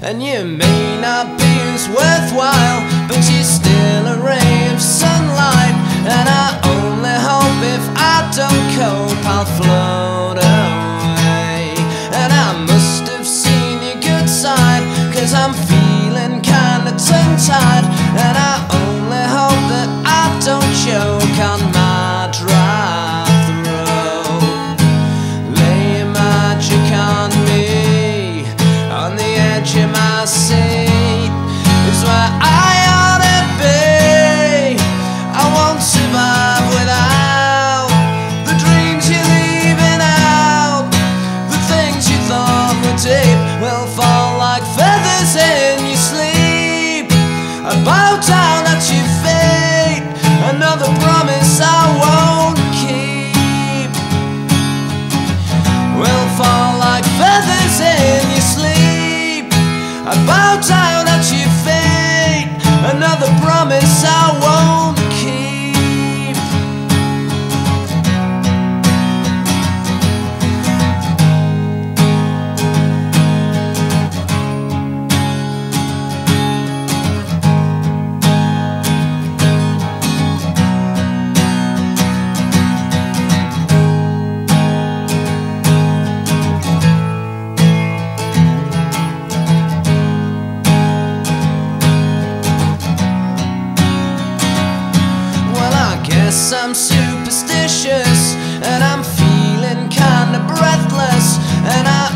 And you may not be as worthwhile, but you're still a ray of sunlight. And I only hope if I don't cope I'll float away. And I must have seen your good side, 'cause I'm feeling kinda tongue-tied. And I only hope that I don't choke on my drive through. Lay your magic on me, on the edge of my seat is where I ought to be. I won't survive without the dreams you're leaving out. The things you thought were deep will fall like feathers in your sleep. I bow down at your feet, another promise I won't keep. Will fall like feathers in your sleep. I bow down at your feet, another promise I won't keep. I'm superstitious, and I'm feeling kinda breathless, and I